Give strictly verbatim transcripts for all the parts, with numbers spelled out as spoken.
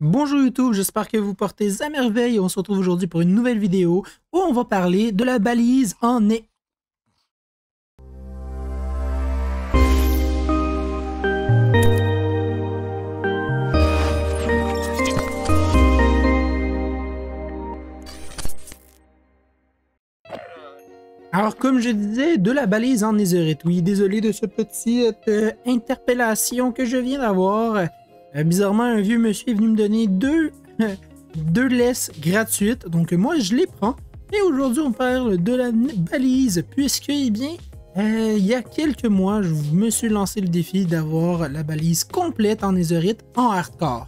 Bonjour YouTube, j'espère que vous portez à merveille. On se retrouve aujourd'hui pour une nouvelle vidéo où on va parler de la balise en é... Alors, comme je disais, de la balise en netherite. Oui, désolé de cette petite euh, interpellation que je viens d'avoir. Euh, bizarrement, un vieux monsieur est venu me donner deux, deux laisses gratuites. Donc, moi, je les prends. Et aujourd'hui, on parle de la balise. Puisque, eh bien, euh, il y a quelques mois, je me suis lancé le défi d'avoir la balise complète en netherite en hardcore.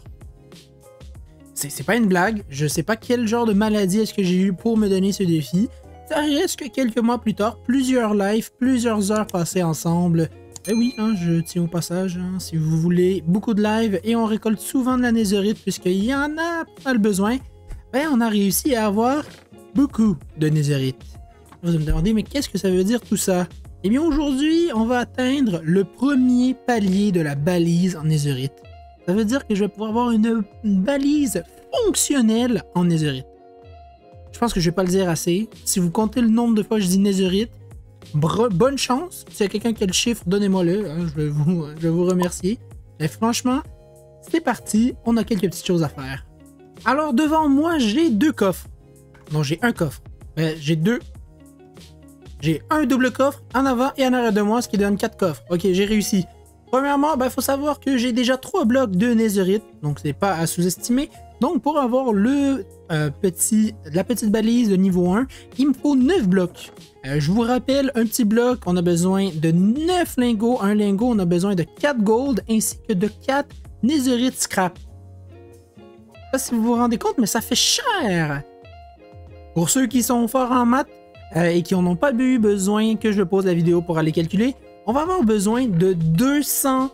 C'est pas une blague. Je sais pas quel genre de maladie est-ce que j'ai eu pour me donner ce défi. Ça reste que quelques mois plus tard, plusieurs lives, plusieurs heures passées ensemble. Eh oui, hein, je tiens au passage, hein, si vous voulez beaucoup de lives et on récolte souvent de la netherite puisqu'il y en a pas le besoin, ben on a réussi à avoir beaucoup de netherite. Vous allez me demander, mais qu'est-ce que ça veut dire tout ça? Eh bien aujourd'hui, on va atteindre le premier palier de la balise en netherite. Ça veut dire que je vais pouvoir avoir une, une balise fonctionnelle en netherite. Je pense que je vais pas le dire assez. Si vous comptez le nombre de fois que je dis netherite, bonne chance. S'il y a quelqu'un qui a le chiffre, donnez-moi-le. Hein, je, vais vous, je vais vous remercier. Mais franchement, c'est parti. On a quelques petites choses à faire. Alors, devant moi, j'ai deux coffres. Non, j'ai un coffre. Ben, j'ai deux. J'ai un double coffre en avant et en arrière de moi, ce qui donne quatre coffres. Ok, j'ai réussi. Premièrement, il ben, faut savoir que j'ai déjà trois blocs de netherite. Donc, c'est pas à sous-estimer. Donc, pour avoir le euh, petit, la petite balise de niveau un, il me faut neuf blocs. Euh, je vous rappelle, un petit bloc, on a besoin de neuf lingots. Un lingot, on a besoin de quatre gold ainsi que de quatre netherite scrap. Je sais pas si vous vous rendez compte, mais ça fait cher. Pour ceux qui sont forts en maths euh, et qui n'en ont pas eu besoin que je pose la vidéo pour aller calculer, on va avoir besoin de deux cent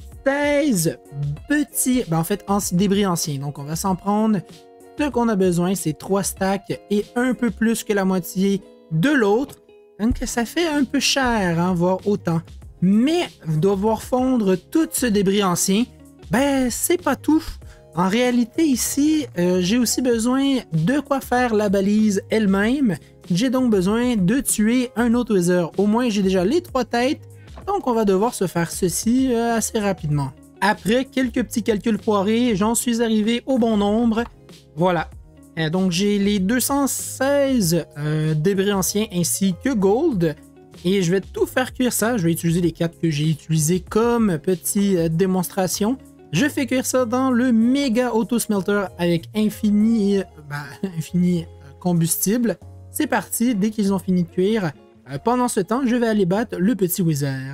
seize petits, ben en fait, débris anciens. Donc, on va s'en prendre. Ce qu'on a besoin, c'est trois stacks et un peu plus que la moitié de l'autre. Donc, ça fait un peu cher, hein, voire autant. Mais devoir fondre tout ce débris ancien, ben, c'est pas tout. En réalité, ici, euh, j'ai aussi besoin de quoi faire la balise elle-même. J'ai donc besoin de tuer un autre wither. Au moins, j'ai déjà les trois têtes. Donc, on va devoir se faire ceci euh, assez rapidement. Après quelques petits calculs foirés, j'en suis arrivé au bon nombre. Voilà. Euh, donc, j'ai les deux cent seize euh, débris anciens ainsi que gold. Et je vais tout faire cuire ça. Je vais utiliser les quatre que j'ai utilisés comme petite euh, démonstration. Je fais cuire ça dans le méga auto smelter avec infini, euh, ben, infini euh, combustible. C'est parti. Dès qu'ils ont fini de cuire, Euh, pendant ce temps, je vais aller battre le petit wither.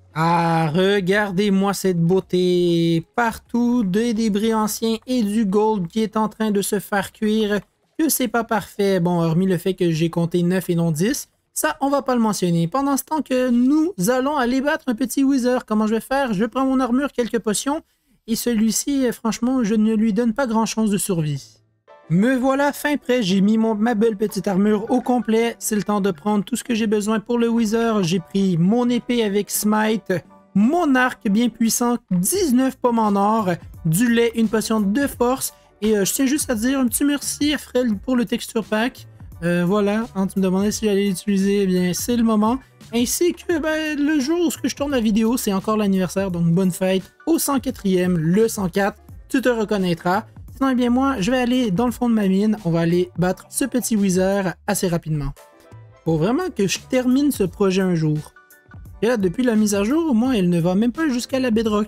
Ah, regardez-moi cette beauté! Partout des débris anciens et du gold qui est en train de se faire cuire. Que c'est pas parfait. Bon, hormis le fait que j'ai compté neuf et non dix. Ça, on va pas le mentionner. Pendant ce temps que nous allons aller battre un petit wither, comment je vais faire? Je prends mon armure, quelques potions. Et celui-ci, franchement, je ne lui donne pas grand chance de survie. Me voilà fin prêt, j'ai mis mon, ma belle petite armure au complet. C'est le temps de prendre tout ce que j'ai besoin pour le wither. J'ai pris mon épée avec smite, mon arc bien puissant, dix-neuf pommes en or, du lait, une potion de force. Et euh, je tiens juste à dire un petit merci à Fred pour le texture pack. Euh, voilà, hein, tu me demandais si j'allais l'utiliser, eh bien c'est le moment. Ainsi que ben, le jour où je tourne la vidéo, c'est encore l'anniversaire, donc bonne fête au cent quatrième, le cent quatre, tu te reconnaîtras. Sinon, eh bien moi, je vais aller dans le fond de ma mine. On va aller battre ce petit wither assez rapidement. Faut vraiment que je termine ce projet un jour. Et là, depuis la mise à jour, moi, elle ne va même pas jusqu'à la bedrock.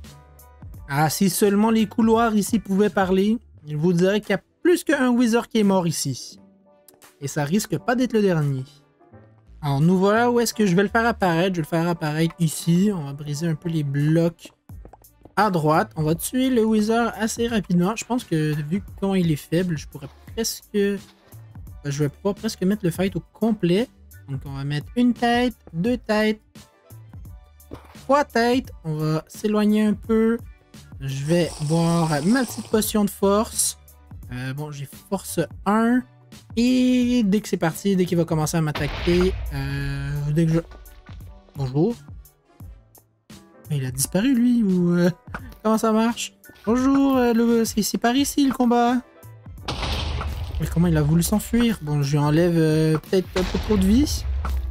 Ah, si seulement les couloirs ici pouvaient parler, je vous dirais qu'il y a plus qu'un wither qui est mort ici. Et ça risque pas d'être le dernier. Alors, nous voilà où est-ce que je vais le faire apparaître. Je vais le faire apparaître ici. On va briser un peu les blocs. À droite, on va tuer le wither assez rapidement. Je pense que vu comment il est faible, je pourrais presque... Je vais pouvoir presque mettre le fight au complet. Donc on va mettre une tête, deux têtes, trois têtes. On va s'éloigner un peu. Je vais boire ma petite potion de force. Euh, bon, j'ai force un. Et dès que c'est parti, dès qu'il va commencer à m'attaquer, euh, dès que je... Bonjour. Il a disparu lui ou euh, comment ça marche? Bonjour, euh, le... c'est par ici le combat. Mais comment il a voulu s'enfuir? Bon, je lui enlève euh, peut-être un peu trop de vie.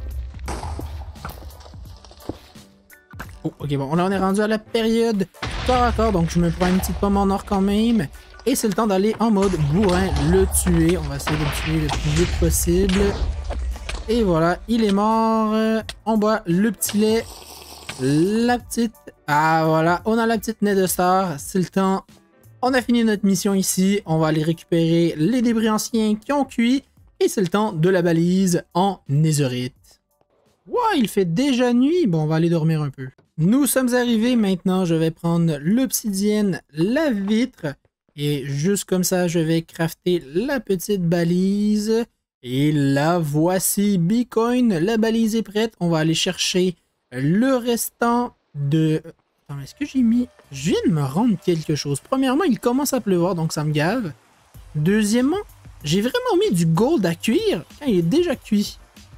Oh, ok, bon, là on est rendu à la période corps à corps, donc je me prends une petite pomme en or quand même. Et c'est le temps d'aller en mode bourrin, le tuer. On va essayer de le tuer le plus vite possible. Et voilà, il est mort. On boit le petit lait. La petite... Ah voilà, on a la petite Nether Star. C'est le temps. On a fini notre mission ici. On va aller récupérer les débris anciens qui ont cuit. Et c'est le temps de la balise en Netherite. Wow, il fait déjà nuit. Bon, on va aller dormir un peu. Nous sommes arrivés. Maintenant, je vais prendre l'obsidienne, la vitre. Et juste comme ça, je vais crafter la petite balise. Et la voici, Bitcoin. La balise est prête. On va aller chercher le restant de... Attends, est-ce que j'ai mis... Je viens de me rendre quelque chose. Premièrement, il commence à pleuvoir, donc ça me gave. Deuxièmement, j'ai vraiment mis du gold à cuire quand il est déjà cuit.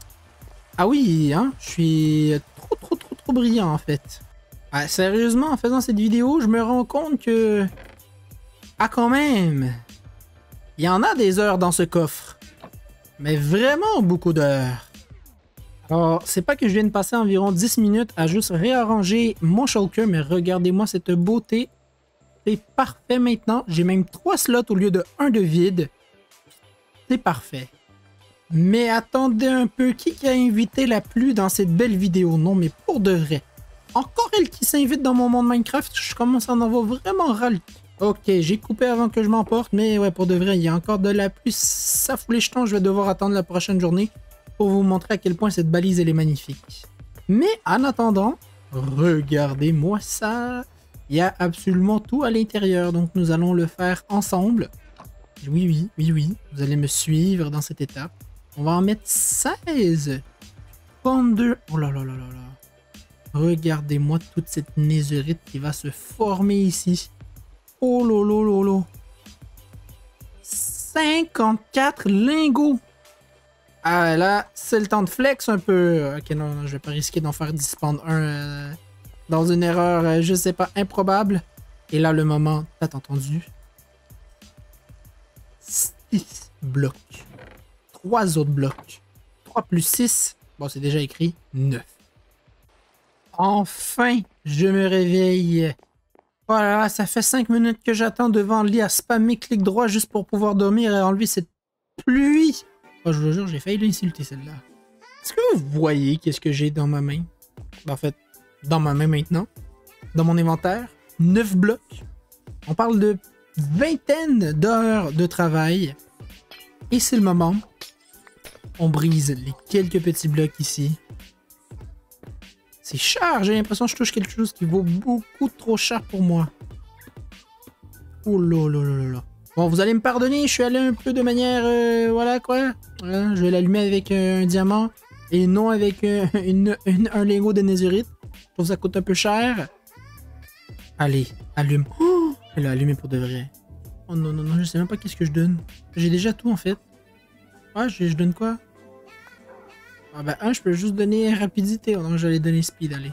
Ah oui, hein, je suis trop, trop, trop, trop brillant, en fait. Ah, sérieusement, en faisant cette vidéo, je me rends compte que... Ah, quand même! Il y en a des heures dans ce coffre. Mais vraiment beaucoup d'heures. Alors, c'est pas que je viens de passer environ dix minutes à juste réarranger mon shulker, mais regardez-moi cette beauté. C'est parfait maintenant. J'ai même trois slots au lieu de un de vide. C'est parfait. Mais attendez un peu, qui a invité la pluie dans cette belle vidéo? Non, mais pour de vrai. Encore elle qui s'invite dans mon monde Minecraft, je commence à en avoir vraiment ras le... Ok, j'ai coupé avant que je m'emporte, mais ouais, pour de vrai, il y a encore de la pluie. Ça fout les jetons, je vais devoir attendre la prochaine journée pour vous montrer à quel point cette balise, elle est magnifique. Mais en attendant, regardez-moi ça. Il y a absolument tout à l'intérieur, donc nous allons le faire ensemble. Oui, oui, oui, oui, vous allez me suivre dans cette étape. On va en mettre seize. trente-deux. Oh là là là là là. Regardez-moi toute cette netherite qui va se former ici. Oh lolo lolo. cinquante-quatre lingots. Ah là, c'est le temps de flex un peu. Ok, non, non je vais pas risquer d'en faire dispawn un euh, dans une erreur, euh, je sais pas, improbable. Et là, le moment, t'as entendu? six blocs. trois autres blocs. trois plus six. Bon, c'est déjà écrit. neuf. Enfin, je me réveille. Voilà, ça fait cinq minutes que j'attends devant le lit à spammer clic droit juste pour pouvoir dormir et enlever cette pluie. Oh, je vous jure, j'ai failli l'insulter celle-là. Est-ce que vous voyez qu'est-ce que j'ai dans ma main? Ben, en fait, dans ma main maintenant. Dans mon inventaire. neuf blocs. On parle de vingtaine d'heures de travail. Et c'est le moment. On brise les quelques petits blocs ici. C'est cher, j'ai l'impression que je touche quelque chose qui vaut beaucoup trop cher pour moi. Oh là là là là. Bon, vous allez me pardonner, je suis allé un peu de manière... Euh, voilà quoi. Voilà, je vais l'allumer avec euh, un diamant et non avec euh, une, une, un lingot de netherite. Je trouve que ça coûte un peu cher. Allez, allume. Oh, elle a allumé pour de vrai. Oh non, non, non, je sais même pas qu'est-ce que je donne. J'ai déjà tout en fait. Ouais, je, je donne quoi? Ah bah un, je peux juste donner rapidité. Oh non, j'allais donner speed, allez.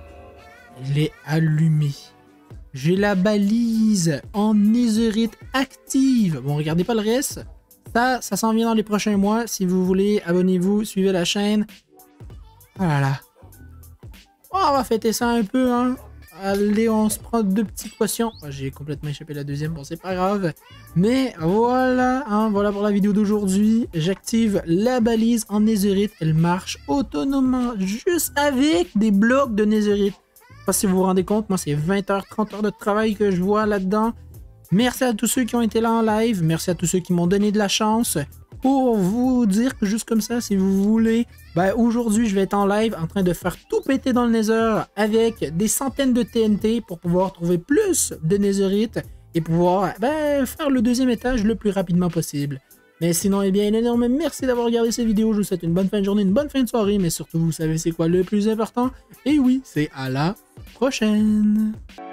Il est allumé. J'ai la balise en netherite active. Bon, regardez pas le reste. Ça, ça s'en vient dans les prochains mois. Si vous voulez, abonnez-vous, suivez la chaîne. Oh là là. Oh, on va fêter ça un peu, hein. Allez, on se prend deux petites potions. Oh, j'ai complètement échappé la deuxième, bon, c'est pas grave. Mais voilà, hein, voilà pour la vidéo d'aujourd'hui. J'active la balise en netherite. Elle marche autonomement, juste avec des blocs de netherite. Je sais pas si vous vous rendez compte, moi, c'est vingt heures, trente heures de travail que je vois là-dedans. Merci à tous ceux qui ont été là en live. Merci à tous ceux qui m'ont donné de la chance. Pour vous dire que juste comme ça, si vous voulez, ben aujourd'hui je vais être en live en train de faire tout péter dans le nether avec des centaines de T N T pour pouvoir trouver plus de netherite et pouvoir ben, faire le deuxième étage le plus rapidement possible. Mais sinon, eh bien, un énorme merci d'avoir regardé cette vidéo. Je vous souhaite une bonne fin de journée, une bonne fin de soirée, mais surtout, vous savez c'est quoi le plus important? Et oui, c'est à la prochaine!